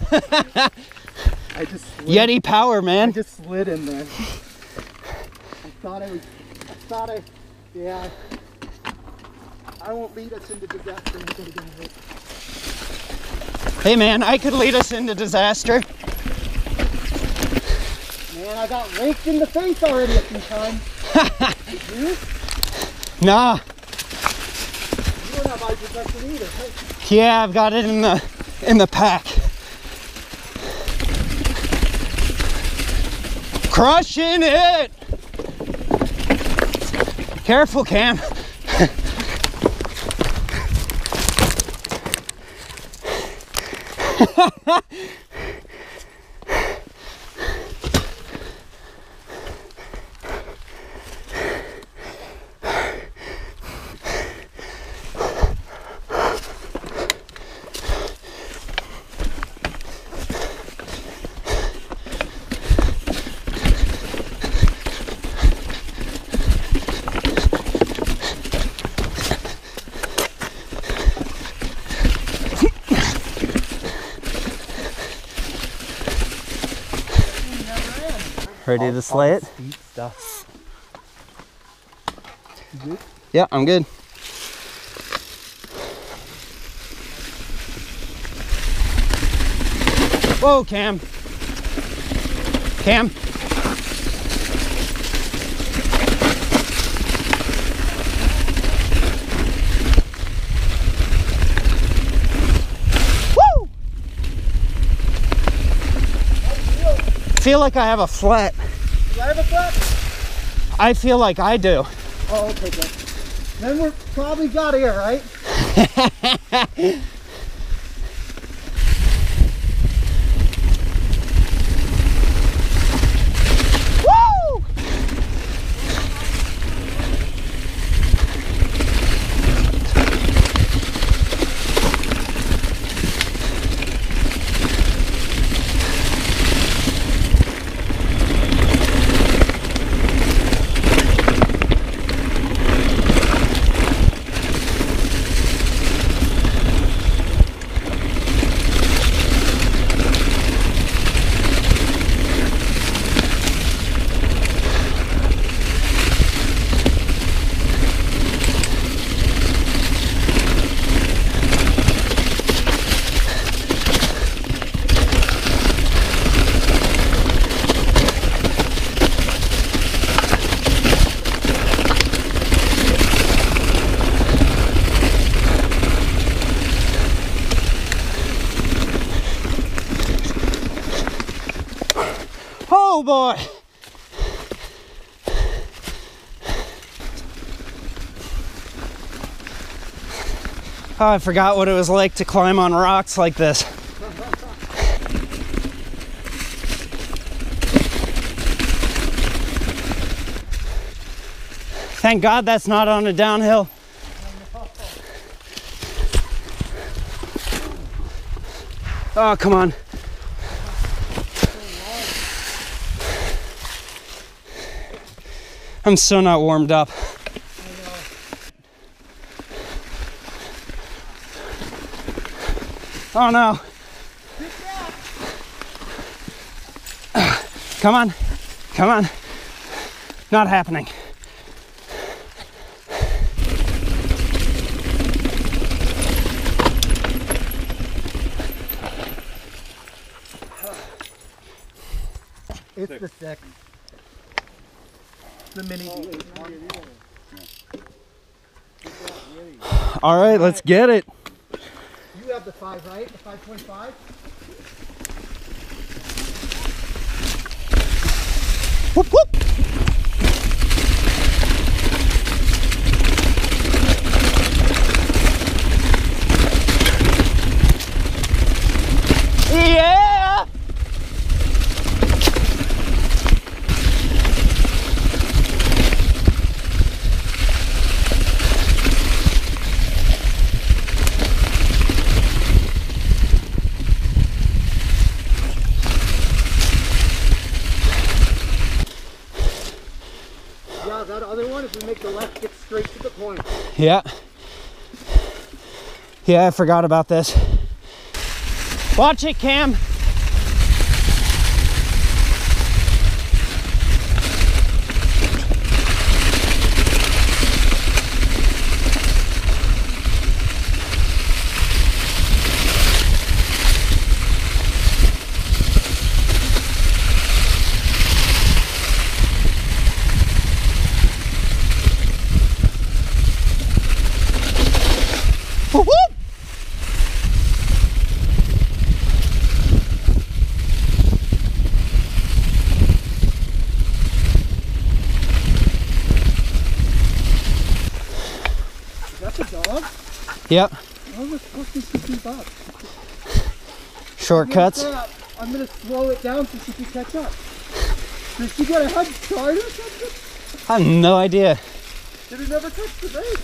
I just slid. Yeti power, man. I just slid in there. Yeah. I won't lead us into disaster. I'm gonna get hit. Hey man, I could lead us into disaster. Man, I got raked in the face already a few times. Did you? Nah. You don't have eye protection either, right? Yeah, I've got it in the pack. Crushing it! Careful, Cam. Ready to slay it? Steep stuff. You good? Yeah, I'm good. Whoa, Cam. Cam. Woo! I feel like I have a flat. Do I have a flat? I feel like I do. Oh, okay, good. Then we're probably got air, right? Woo! Oh boy. Oh, I forgot what it was like to climb on rocks like this. Thank God that's not on a downhill. Oh, come on. I'm so not warmed up. Oh no. Come on. Come on. Not happening. It's the six. The mini. All right, let's get it. You have the 5, right? The 5.5? Whoop, whoop. Yeah! Yeah, that other one, if we make the left, get straight to the point. Yeah. Yeah, I forgot about this. Watch it, Cam. Yep. How the fuck does she keep up? Shortcuts. I'm gonna slow it down so she can catch up. Did she get a head start or something? I have no idea. Did it never touch the bait?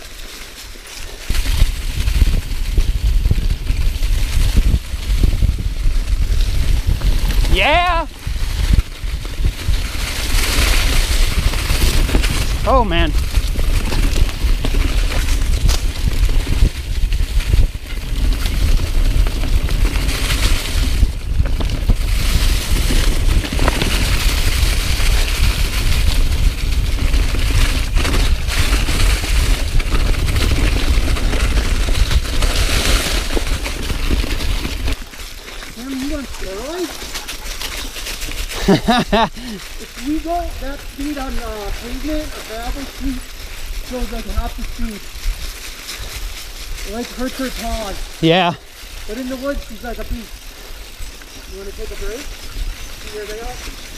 Yeah! Oh man. If you go that speed on pavement or gravel, she goes like half the speed. It like hurts her paws. Yeah. But in the woods, she's like a beast. You want to take a break? See where they are?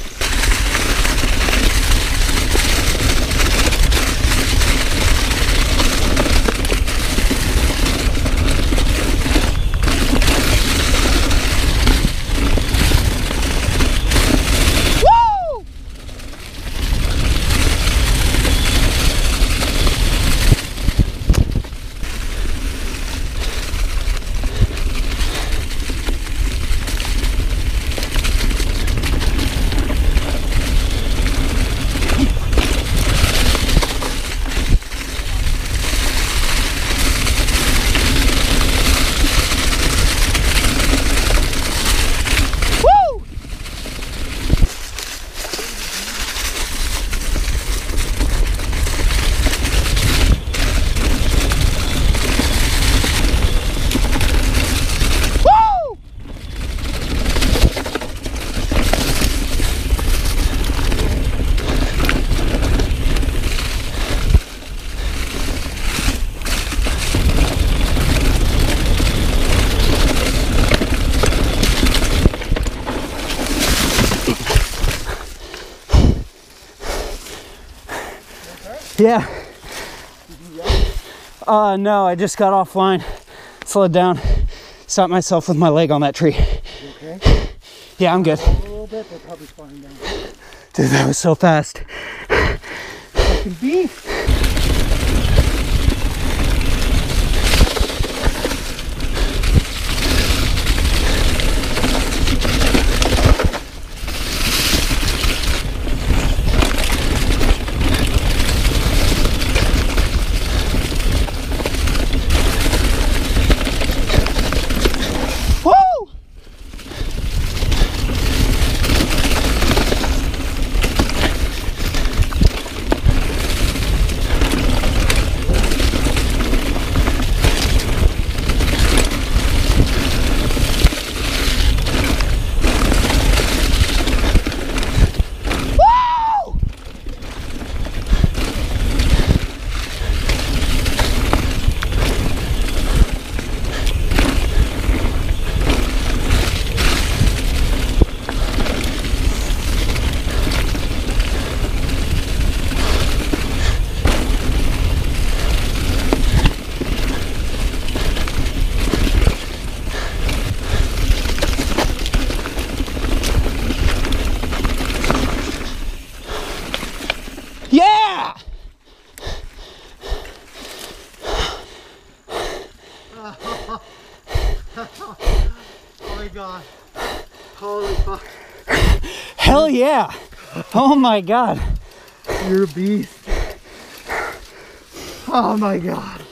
Yeah. No, I just got offline. Slowed down. Stopped myself with my leg on that tree. You okay? Yeah, I'm good. A little bit, but probably falling down. Dude, that was so fast. Fucking beast. Yeah! Oh my god. Holy fuck. Hell yeah! Oh my god. You're a beast. Oh my god.